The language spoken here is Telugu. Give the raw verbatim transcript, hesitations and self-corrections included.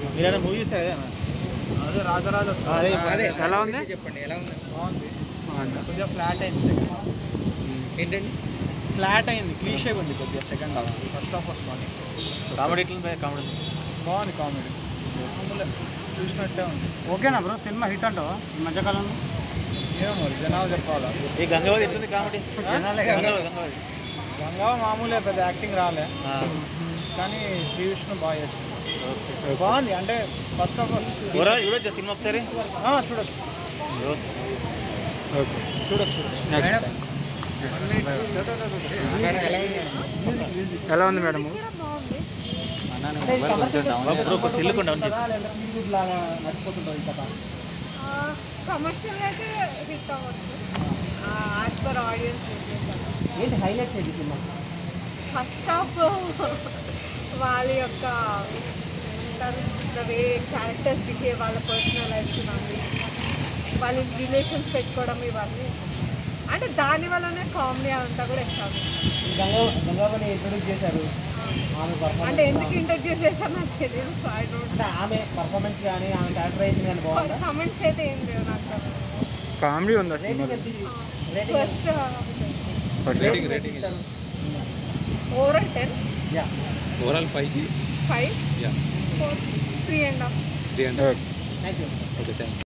మీరైనా మూవీ చూసారు కదా? అదే రాజరాజ అదే అదే ఎలా ఉంది చెప్పండి, ఎలా ఉంది? బాగుంది. కొద్దిగా ఫ్లాట్ అయింది సెకండ్ హాఫ్. ఏంటండి? ఫ్లాట్ అయింది, క్లీషేగా ఉంది కొద్దిగా సెకండ్ హాఫ్. ఫస్ట్ హాఫ్ వస్తుంది. కామెడీ ఎట్లా కామెడీ బాగుంది కామెడీ, మామూలు చూసినట్టే ఉంది. ఓకేనా బ్రో సినిమా హిట్ అంటావా ఈ మధ్యకాలంలో? ఏమో మరి జనాలు చెప్పాలా. ఈ గంగావతి ఎట్లుంది కామెడీ? జనాలే గంగావతి గంగావతి గంగావ మామూలే, పెద్ద యాక్టింగ్ రాలే, కానీ శ్రీ విష్ణు బాగా చేస్తుంది. బాగుంది, అంటే ఫస్ట్ ఆఫ్ ఆల్ చూడొచ్చు సినిమా ఒకసారి చూడొచ్చు చూడొచ్చు చూడొచ్చు ఎలా ఉంది మేడం? సిల్లుకుండా కమర్షియల్ అయితే హిట్ అవ్వచ్చు యాజ్ పర్ ఆడియన్స్. ఏంటి హైలైట్స్ ఏంటి సినిమా? ఫస్ట్ హాఫ్ వాళ్ళ యొక్క వే క్యారెక్టర్స్ బిహేవ్, వాళ్ళ పర్సనల్ లైఫ్ ఇవన్నీ, వాళ్ళ రిలేషన్స్ పెట్టుకోవడం ఇవన్నీ, అంటే దాని వల్లనే కామెడీ అంతా కూడా ఇస్తాను. గంగా గంగావని ఇంట్రొడ్యూస్ చేశారు, ఆమె అంటే ఎందుకు ఇంట్రడ్యూస్ చేశారు నాకు తెలియదు. సో ఐ డోంట్, ఆమె పర్ఫార్మెన్స్ కానీ ఆమె క్యారెక్టరైజింగ్ కానీ బాగుందా? కమెంట్స్ అయితే ఏం లేవు నాకు. కామెడీ ఉందా? First rating rating overall ten, overall five five, yeah four, three and half. Three and thank you. Okay, thank you.